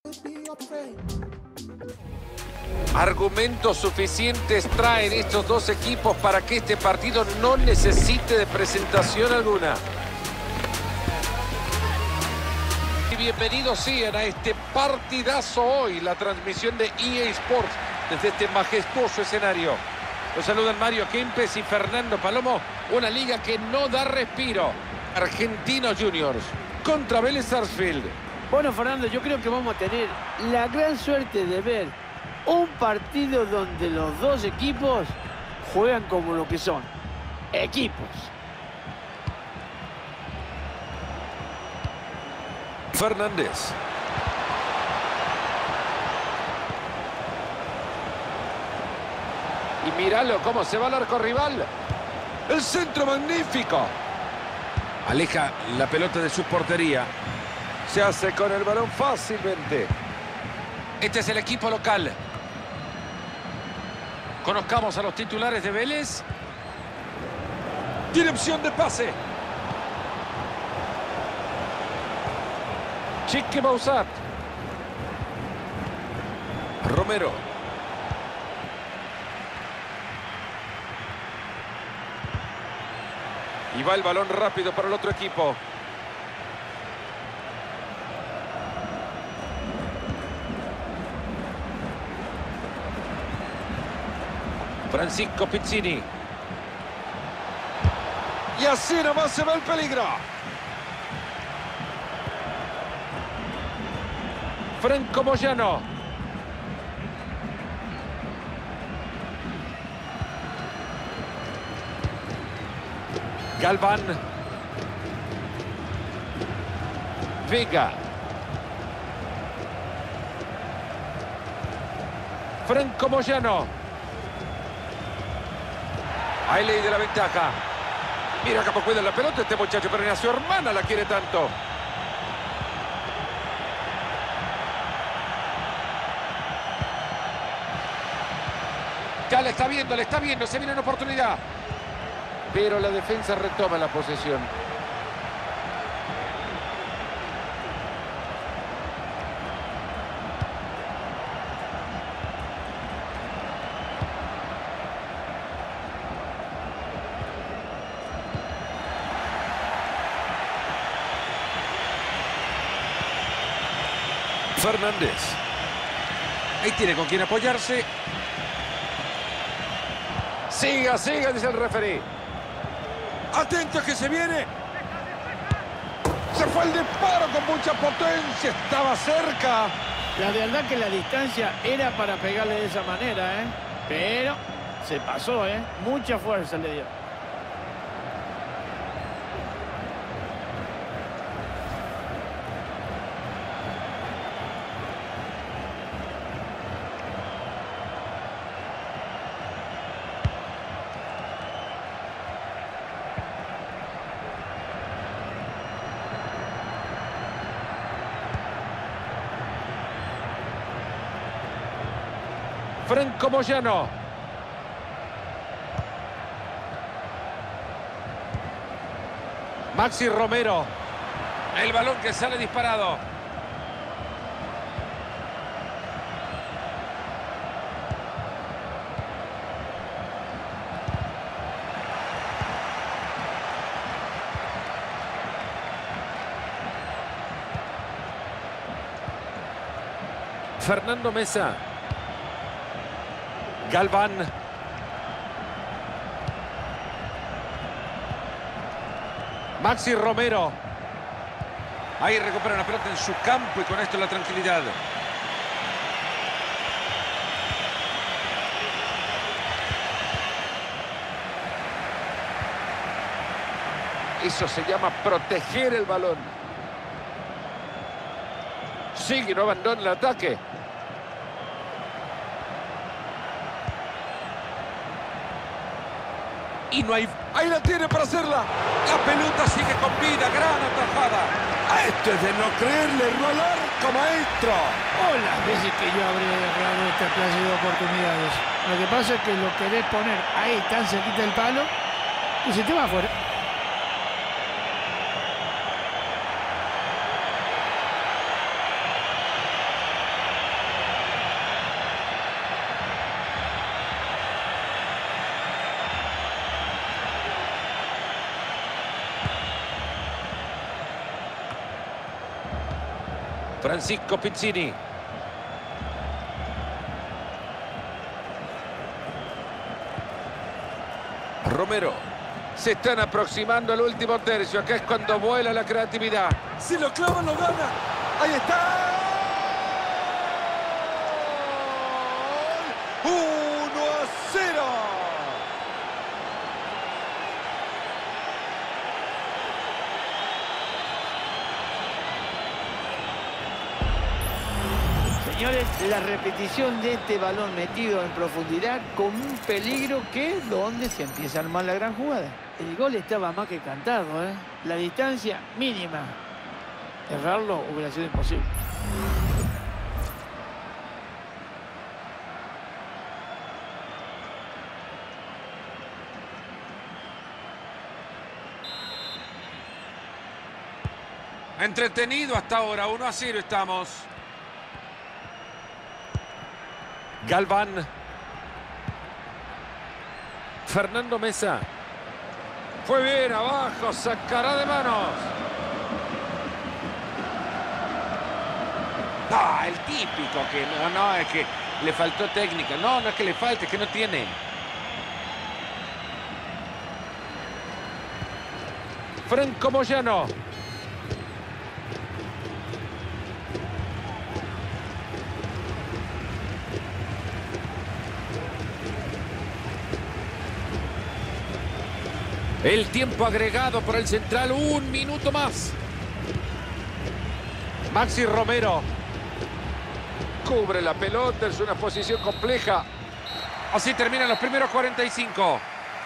Argumentos suficientes traen estos dos equipos para que este partido no necesite de presentación alguna. Y bienvenidos sean a este partidazo hoy, la transmisión de EA Sports desde este majestuoso escenario. Los saludan Mario Kempes y Fernando Palomo, una liga que no da respiro. Argentinos Juniors contra Vélez Sarsfield. Bueno, Fernando, yo creo que vamos a tener la gran suerte de ver un partido donde los dos equipos juegan como lo que son, equipos. Fernández. Y míralo cómo se va al arco rival. El centro magnífico. Aleja la pelota de su portería. Se hace con el balón fácilmente. Este es el equipo local. Conozcamos a los titulares de Vélez. Tiene opción de pase. Chique Bausat. Romero. Y va el balón rápido para el otro equipo. Francisco Pizzini. Y así nomás se va el peligro. Franco Moyano. Galván. Vega. Franco Moyano. Hay ley de la ventaja. Mira cómo cuida la pelota este muchacho, pero ni a su hermana la quiere tanto. Ya le está viendo, se viene una oportunidad. Pero la defensa retoma la posesión. Fernández. Ahí tiene con quién apoyarse. Siga, siga, dice el referee. Atento que se viene. Se fue el disparo con mucha potencia. Estaba cerca. La verdad que la distancia era para pegarle de esa manera, ¿eh? Pero se pasó, ¿eh? Mucha fuerza le dio. Franco Moyano. Maxi Romero. El balón que sale disparado. Fernando Mesa. Galván. Maxi Romero. Ahí recupera la pelota en su campo y con esto la tranquilidad. Eso se llama proteger el balón. Sigue, no abandona el ataque. Y no hay... Ahí la tiene para hacerla. La pelota sigue con vida. Gran atajada. Esto es de no creerle. Erró al arco, maestro. O las veces que yo habré errado esta clase de oportunidades. Lo que pasa es que lo querés poner ahí tan cerquita del palo y se te va afuera. Francisco Pizzini. Romero. Se están aproximando al último tercio. Acá es cuando vuela la creatividad. Si lo clavan, lo gana. ¡Ahí está! ¡1-0! Señores, la repetición de este balón metido en profundidad con un peligro que es donde se empieza a armar la gran jugada. El gol estaba más que cantado, ¿eh? La distancia mínima. Errarlo hubiera sido imposible. Entretenido hasta ahora, 1-0 estamos. Galván. Fernando Mesa. Fue bien abajo, sacará de manos. El típico que no, es que le faltó técnica. No es que le falte, es que no tiene. Franco Moyano. El tiempo agregado por el central, 1 minuto más. Maxi Romero. Cubre la pelota, es una posición compleja. Así terminan los primeros 45.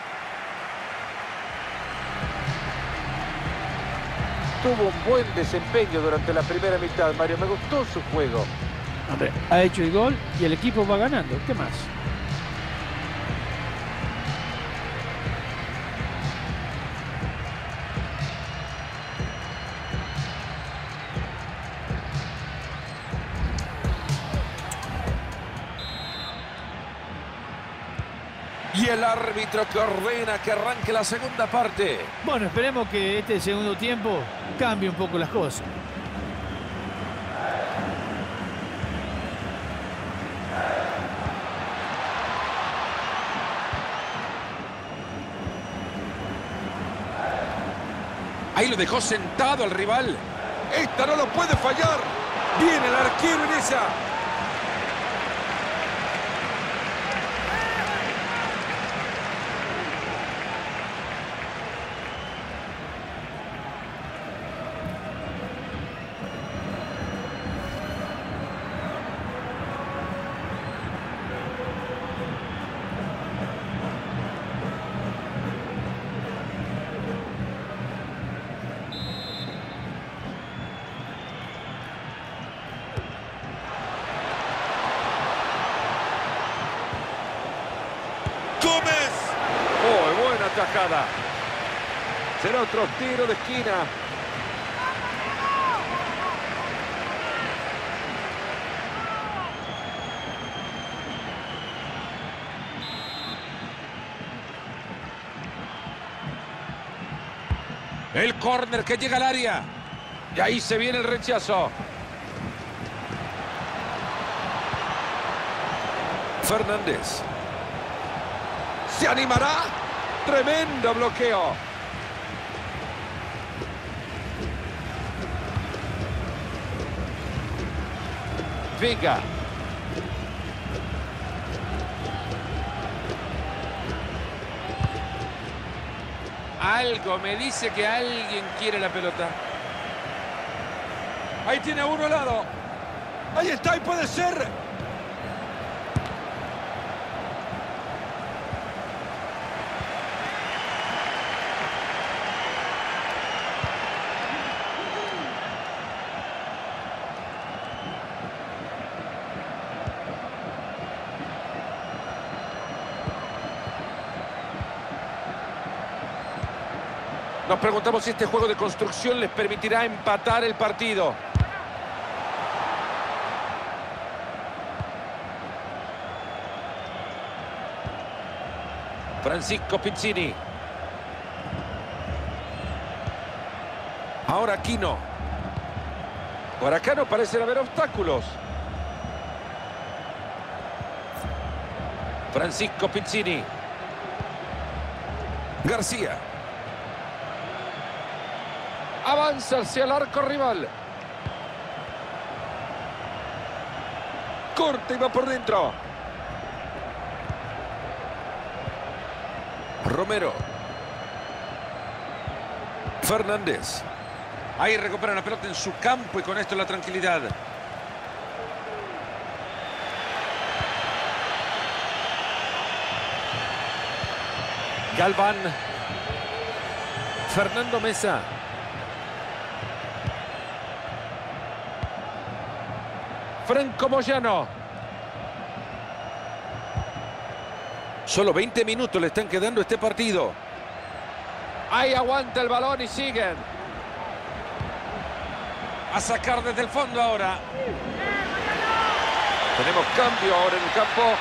Tuvo un buen desempeño durante la primera mitad, Mario. Me gustó su juego. Hombre, ha hecho el gol y el equipo va ganando. ¿Qué más? Y el árbitro que ordena que arranque la segunda parte. Bueno, esperemos que este segundo tiempo cambie un poco las cosas. Ahí lo dejó sentado al rival. Esta no lo puede fallar. Viene el arquero en esa. Gómez. ¡Oh, buena tajada! Será otro tiro de esquina. El córner que llega al área. Y ahí se viene el rechazo. Fernández. ¿Se animará? Tremendo bloqueo. Venga. Algo me dice que alguien quiere la pelota. Ahí tiene a uno al lado. Ahí está y puede ser. Nos preguntamos si este juego de construcción les permitirá empatar el partido. Francisco Pizzini. Ahora Aquino. Por acá no parecen haber obstáculos. Francisco Pizzini. García. Avanza hacia el arco rival. Corta y va por dentro. Romero. Fernández. Ahí recupera la pelota en su campo y con esto la tranquilidad. Galván. Fernando Mesa. Franco Moyano. Solo 20 minutos le están quedando a este partido. Ahí aguanta el balón y siguen. A sacar desde el fondo ahora. Tenemos cambio ahora en el campo.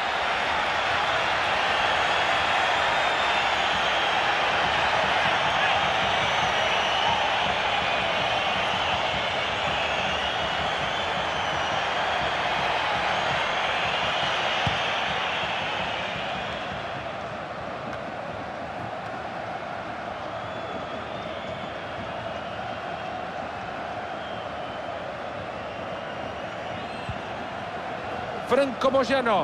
Franco Moyano.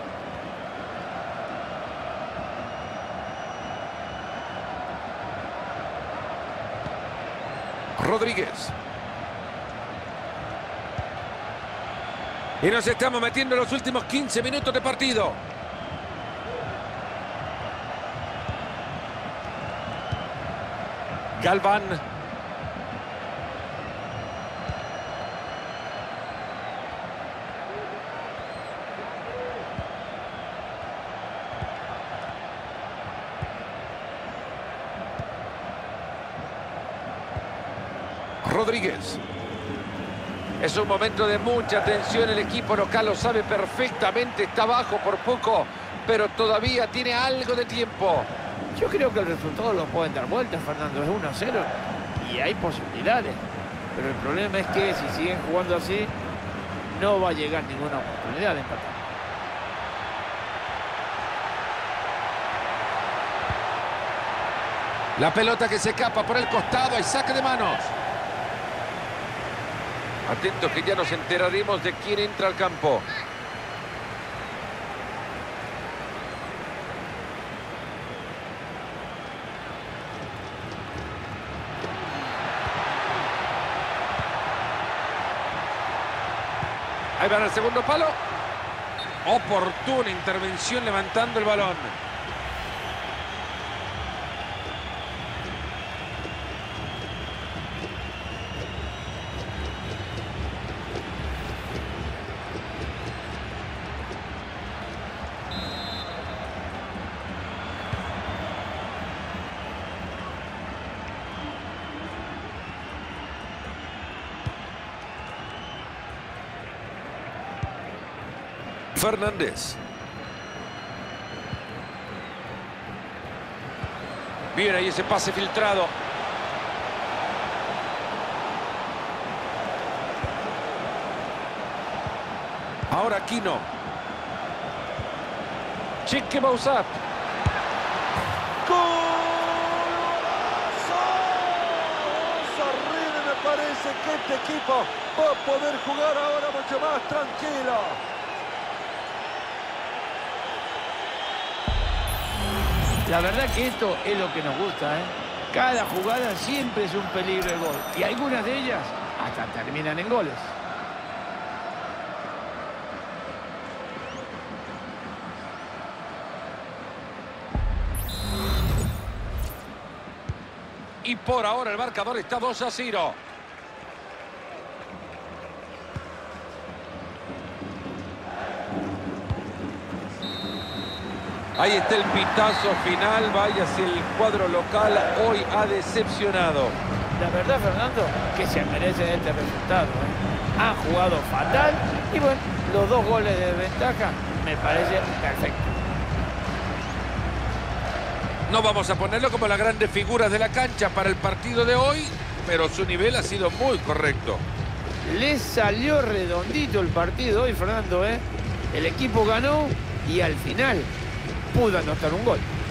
Rodríguez. Y nos estamos metiendo en los últimos 15 minutos de partido. Galván. Rodríguez. Es un momento de mucha tensión. El equipo local lo sabe perfectamente. Está abajo por poco, pero todavía tiene algo de tiempo. Yo creo que el resultado lo pueden dar vuelta, Fernando. Es 1-0 y hay posibilidades. Pero el problema es que si siguen jugando así, no va a llegar ninguna oportunidad de empatar. La pelota que se escapa por el costado y saque de manos. Atentos que ya nos enteraremos de quién entra al campo. Ahí van al segundo palo. Oportuna intervención levantando el balón. Fernández. Bien, ahí ese pase filtrado. Ahora Aquino. Chique Bausat. ¡Golazo! Arriba, me parece que este equipo va a poder jugar ahora mucho más tranquilo. La verdad que esto es lo que nos gusta, ¿eh? Cada jugada siempre es un peligro de gol. Y algunas de ellas hasta terminan en goles. Y por ahora el marcador está 2-0. Ahí está el pitazo final. Vaya si el cuadro local hoy ha decepcionado. La verdad, Fernando, que se merecen este resultado, ¿eh? Han jugado fatal y bueno, los 2 goles de ventaja me parecen perfectos. No vamos a ponerlo como las grandes figuras de la cancha para el partido de hoy, pero su nivel ha sido muy correcto. Le salió redondito el partido hoy, Fernando, ¿eh? El equipo ganó y al final pudo anotar un gol.